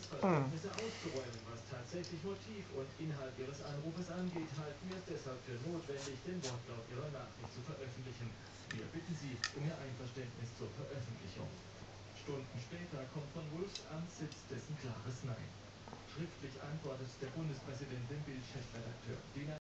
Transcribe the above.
Missverständnisse auszuräumen. Was tatsächlich Motiv und Inhalt Ihres Anrufes angeht, halten wir es deshalb für notwendig, den Wortlaut Ihrer Nachricht zu veröffentlichen. Wir bitten Sie um Ihr Einverständnis zur Veröffentlichung. Stunden später kommt von Wolfs Amtssitz dessen klares Nein. Schriftlich antwortet der Bundespräsident dem Bild-Chefredakteur.